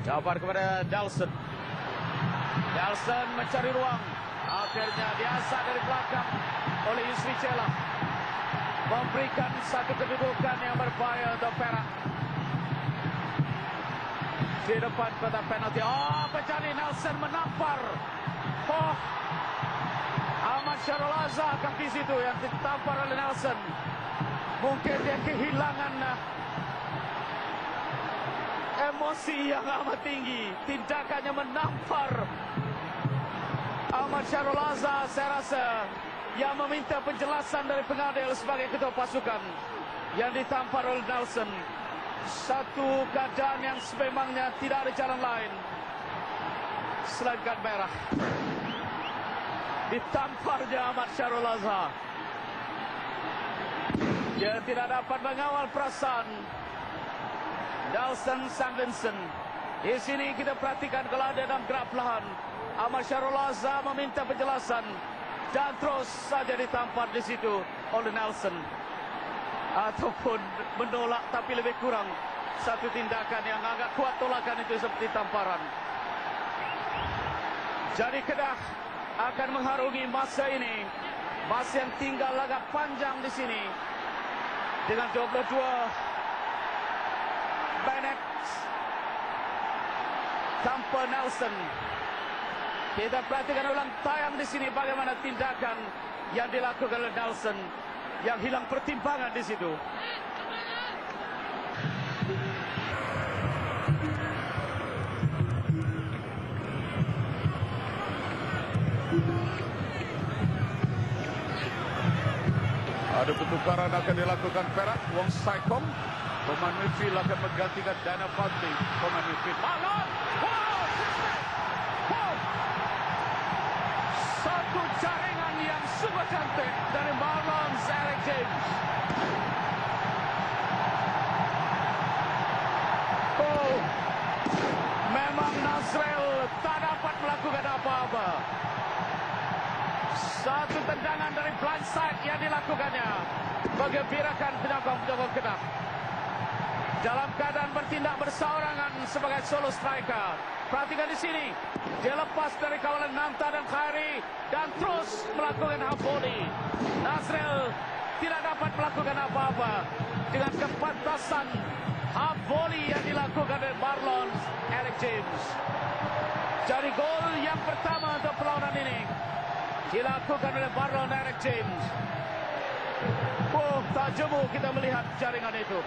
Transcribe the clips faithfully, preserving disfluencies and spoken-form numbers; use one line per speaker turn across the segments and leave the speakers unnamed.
Dapat kepada Dawson. Dawson mencari ruang. Akhirnya diasah dari belakang oleh Yusri Cela. Memberikan satu kedudukan yang berbahaya untuk Perak. Di depan kotak penalti. Oh, penjari Nelson menampar. Oh, Ahmad Syarul Azhar kaki situ yang ditampar oleh Nelson. Mungkin dia kehilangan emosi yang amat tinggi. Tindakannya menampar Ahmad Syarul Azhar, saya rasa, yang meminta penjelasan dari pengadil sebagai ketua pasukan, yang ditampar oleh Nelson. Satu keadaan yang sememangnya tidak ada jalan lain selain kad merah. Ditamparnya Ahmad Syarul Azhar. Dia tidak dapat mengawal perasaan Dawson Sanglinson. Di sini kita perhatikan kalau ada dalam gerak perlahan, Ahmad Syarul Azhar meminta penjelasan dan terus saja ditampar di situ oleh Nelson. Ataupun menolak tapi lebih kurang. Satu tindakan yang agak kuat tolakan itu seperti tamparan. Jadi Kedah akan mengharungi masa ini. Masa yang tinggal agak panjang di sini. Dengan dua puluh dua Bennett tanpa Nelson. Kita perhatikan ulang tayang di sini bagaimana tindakan yang dilakukan oleh Nelson, yang hilang pertimbangan di situ. Ada pertukaran akan dilakukan Perak. Wong Saikom, pemain midfield, akan menggantikan Dana Fadli, pemain midfield. Marlon! Wow! Wow! Satu jaringan yang sungguh cantik dari Marlon Eric James. Oh, memang Nazrel tak dapat melakukan apa-apa. Satu tendangan dari blindside yang dilakukannya menggembirakan penyokong-penyokong Kedah. Dalam keadaan bertindak berseorangan sebagai solo striker. Perhatikan di sini, dia lepas dari kawalan Nanta dan Khairi dan terus melakukan half volley. Nazrel tidak dapat melakukan apa-apa dengan kepantasan half volley yang dilakukan oleh Marlon Eric James. Jadi gol yang pertama untuk perlawanan ini dilakukan oleh Marlon Eric James. Oh, tak jemu kita melihat jaringan itu.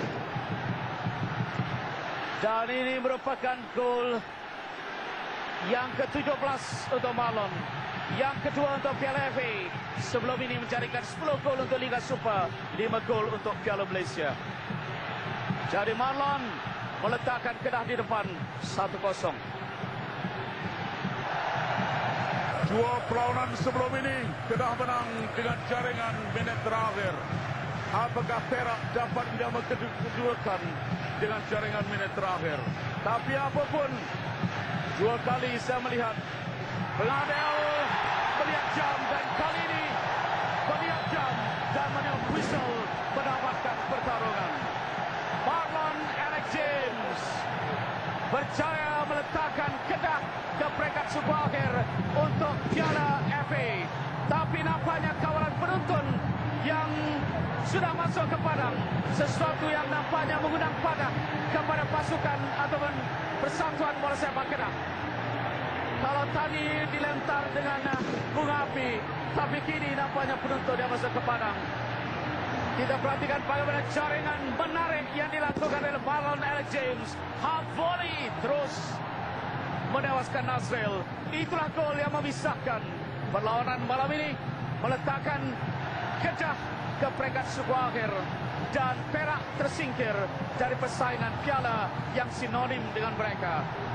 Dan ini merupakan gol yang ke tujuh belas untuk Marlon. Yang kedua untuk Piala F A. Sebelum ini menjaringkan sepuluh gol untuk Liga Super, lima gol untuk Piala Malaysia. Jadi Marlon meletakkan Kedah di depan satu kosong. Dua perlawanan sebelum ini Kedah menang dengan jaringan minit terakhir. Apakah Perak dapat menjamu kedudukan dengan jaringan minit terakhir? Tapi apapun, dua kali saya melihat pengadil melihat jam, dan kali ini melihat jam dan meniup whistle menamatkan pertarungan. Marlon Eric James berjaya meletakkan Kedah ke peringkat super akhir untuk Piala F A. Tapi nampaknya kawalan penonton yang sudah masuk ke padang, sesuatu yang nampaknya mengundang padah kepada pasukan ataupun Persatuan Bola Sepak Kedah. Kalau tadi dilentar dengan bunga api, tapi kini nampaknya penonton yang masuk ke padang. Kita perhatikan bagaimana jaringan menarik yang dilakukan oleh Marlon Eric James. Half volley terus menewaskan Nazrel. Itulah gol yang memisahkan perlawanan malam ini, meletakkan Kedah ke peringkat super akhir dan Perak tersingkir dari persaingan piala yang sinonim dengan mereka.